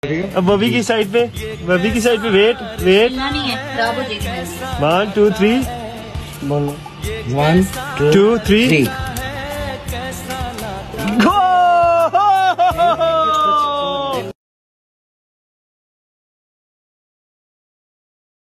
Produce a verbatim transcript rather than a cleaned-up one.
अब बबी की साइड पे, बबी की साइड पे wait wait one two three बोलो वन टू थ्री